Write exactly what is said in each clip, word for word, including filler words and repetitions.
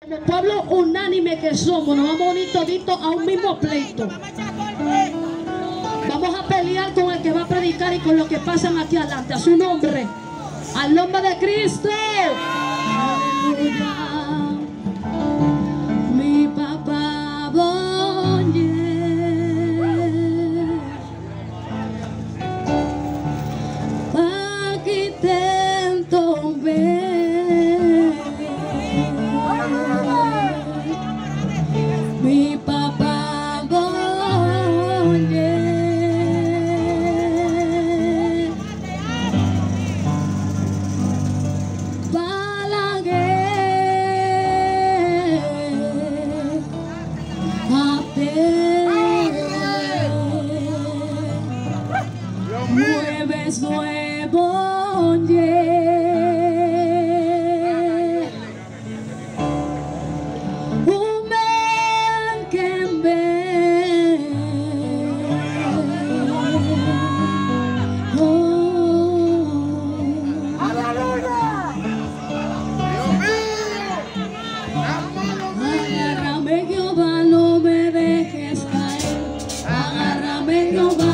Como pueblo unánime que somos, nos vamos a unir toditos a un mismo pleito. Vamos a pelear con el que va a predicar y con los que pasan aquí adelante. A su nombre, al nombre de Cristo. Aleluya. Mi papá bonye, pa' que tento ver. Mi papá bonye, mueves nuevo un men que ve agárrame Jehová, no me dejes caer, agárrame Jehová.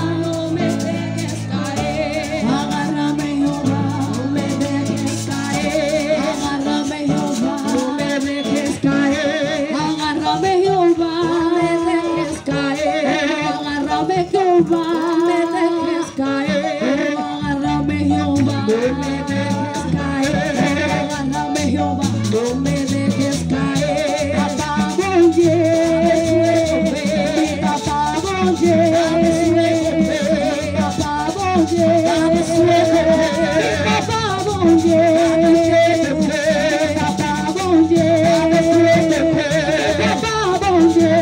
Jehová, me dejes caer, agárrame Jehová, no me dejes caer, agárrame Jehová, no me dejes caer. Papá bonye, papá bonye, papá bonye, papá bonye, papá bonye, papá bonye.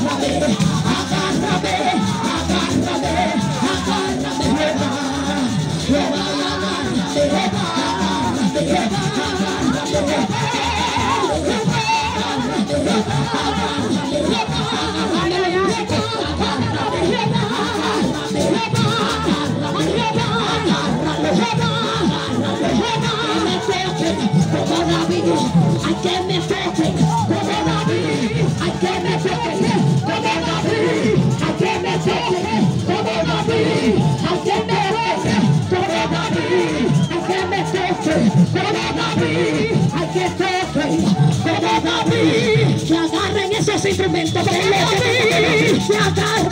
Agárrame, agárrame, agárrame, agárrame, que me toque como David, hay que me toque como David, hay que me toque como David, hay que me toque como David, hay que me toque como David, hay que toque como David, que agarren esos instrumentos como David, que agarren.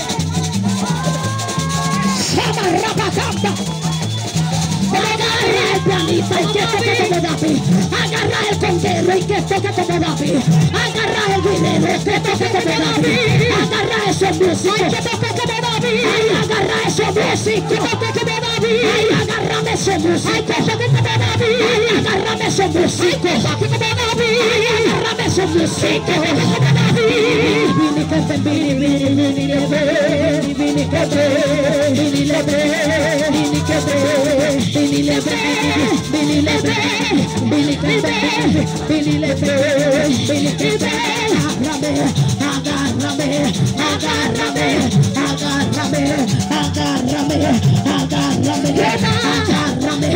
Agarra el pianista y que toque como David. Agarra el conguero y que toque como David. Agarra el guinero y que toque como David. Agarra esos músicos que toque como David. Ay, agarra esos músicos que toque como David. Ay, agárrame esos músicos que toque como David. Ay, agárrame esos músicos que toque como David. Ay, agárrame esos músicos que toque como David. Vini que te vini, vini, vini, leve. Vini que te, vini leve. Vini que te, vini leve. Vini leve. Vini que te, vini leve. Vini que te, agárrame, agárrame, agárrame, agárrame, agárrame, agárrame, agárrame,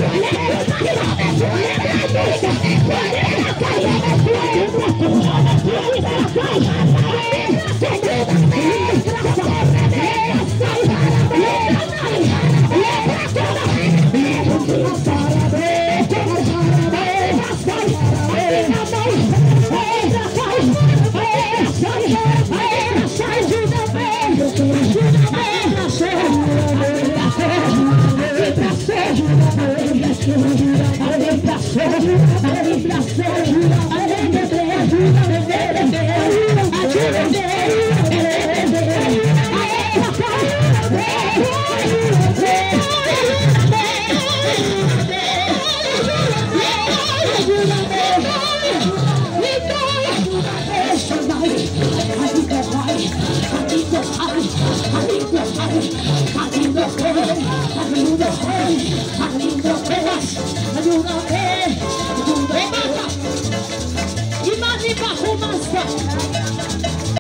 What?